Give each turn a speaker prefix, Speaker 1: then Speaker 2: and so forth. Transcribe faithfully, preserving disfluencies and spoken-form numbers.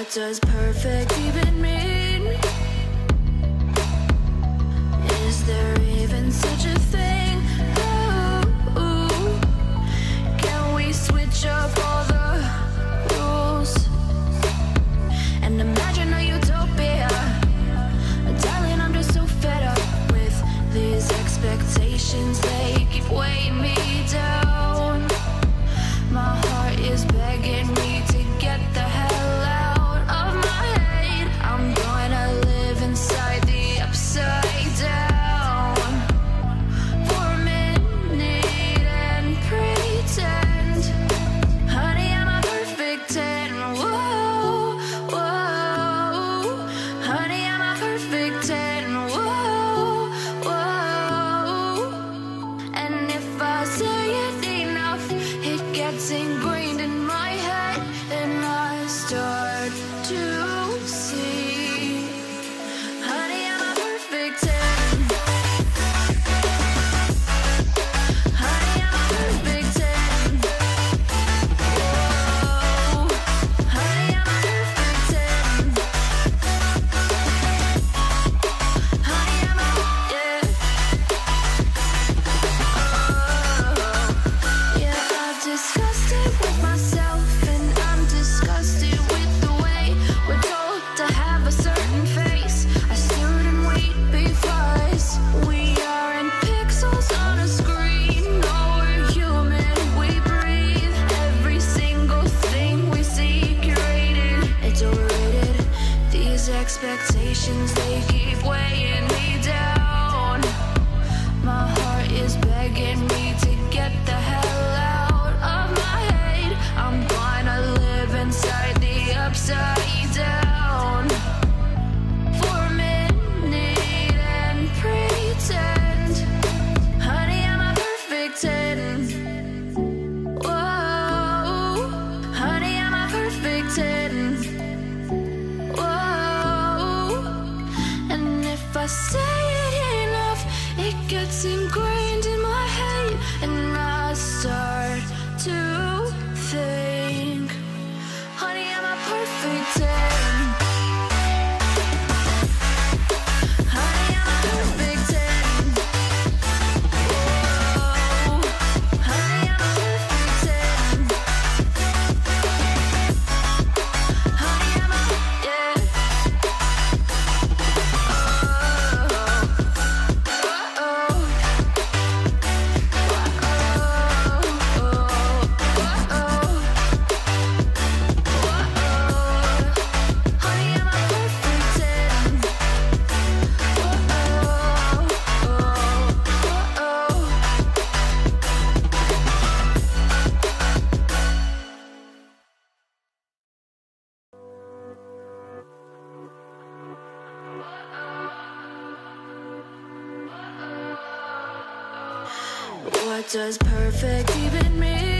Speaker 1: What does perfect even mean? Is there even such a thing? Ooh, can we switch up all the rules and imagine a utopia? Darling, I'm just so fed up with these expectations. They keep weighing me down. My heart is begging me to get the hell out of my head. I'm gonna live inside the upside down for a minute and pretend, honey, I'm a perfect ten. Whoa, whoa, honey, I'm a perfect ten. Whoa, whoa, and if I say it enough, it gets ingrained in my head, and I start to see, honey, I'm a perfect ten. Honey, I'm a perfect ten. Whoa, honey, I'm a perfect ten. Honey, I'm a, yeah. Oh, yeah, I've discussed it with myself, and I'm disgusted with the way we're told to have a certain face, a certain weight, because we aren't pixels on a screen. No, we're human, we breathe. Every single thing we see curated, it's overrated. These expectations, they keep weighing me down. My heart is begging me to get the hell out of my head. I'm gonna live inside the upside down for a minute and pretend, honey, I'm a perfect ten. Whoa, honey, I'm a perfect ten. Whoa, and if I say it enough, it gets ingrained in my head, and I start to think, honey, I'm a perfect ten. Honey, I'm a perfect ten. Whoa, honey, I'm a perfect ten. Honey, I'm a, yeah. What does perfect even mean?